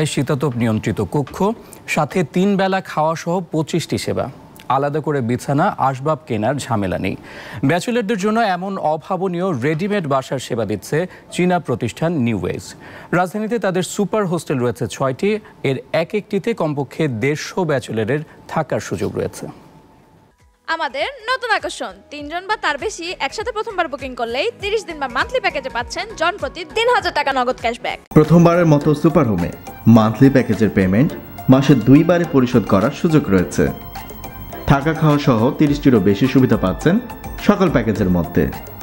বিছানায় শীতাতপ নিয়ন্ত্রিত কক্ষ, সাথে 3 বেলা খাওয়া সহ 25টি সেবা। আলাদা করে বিছানা আসবাব কেনার ঝামেলা নেই। ব্যাচেলরদের জন্য এমন অভাবনীয় রেডিমেড বাসার সেবা দিচ্ছে চীনা প্রতিষ্ঠান নিউ ওয়েজ। রাজধানীতে তাদের সুপার হোস্টেল রয়েছে 6টি। এর এক একটিতে কমপক্ষে 150 ব্যাচেলরের থাকার সুযোগ রয়েছে। আমাদের নতুন আকর্ষণ, 3 জন বা তার বেশি একসাথে প্রথমবার বুকিং করলেই 30 দিন বা মান্থলি প্যাকেজে পাচ্ছেন জনপ্রতি 3000 টাকা নগদ ক্যাশব্যাক। প্রথমবারের মতো সুপার হোমে মান্থলি প্যাকেজের পেমেন্ট মাসে 2 বারে পরিশোধ করার সুযোগ রয়েছে। থাকা খাওয়া সহ 30টিরও বেশি সুবিধা পাচ্ছেন সকল প্যাকেজের মধ্যে।